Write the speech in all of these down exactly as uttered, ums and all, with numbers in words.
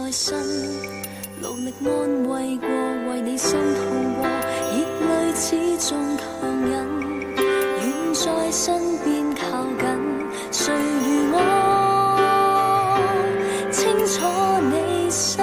在身，努力安慰过，为你心痛过，热泪始终强忍，愿在身边靠近，谁如我清楚你心，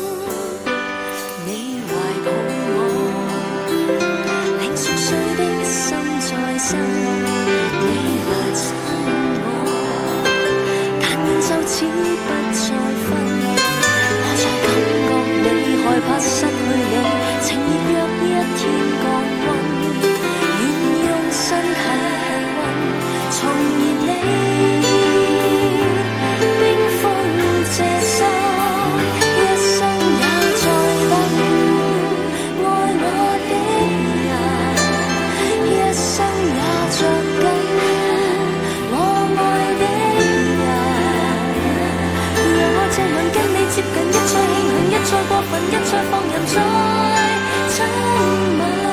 你怀抱我，令熟睡的心再生，你来亲我，但愿就此不再分。我在感覺你害怕失去你，情熱若一天降溫，願用身體氣溫重燃你，冰封這心，一生也在等愛我的人，一生也着緊我愛的人，讓我這晚跟你接近，一再慶幸，一再過分，一再放任，再親吻。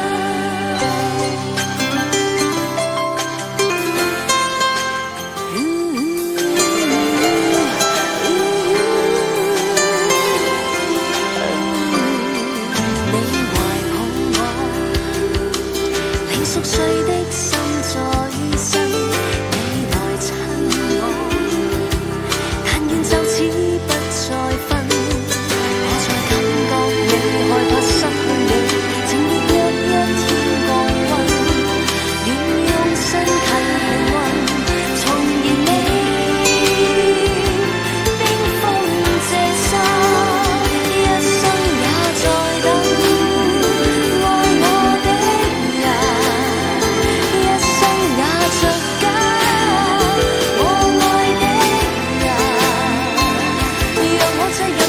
你懷抱我，令熟睡的心再生，你來親我，但願就此不再分。我在感覺你害怕失去你，情熱若一天降溫，願用身體氣溫重燃你，冰封這心，一生也在等愛我的人，一生也着緊我愛的人，讓我這日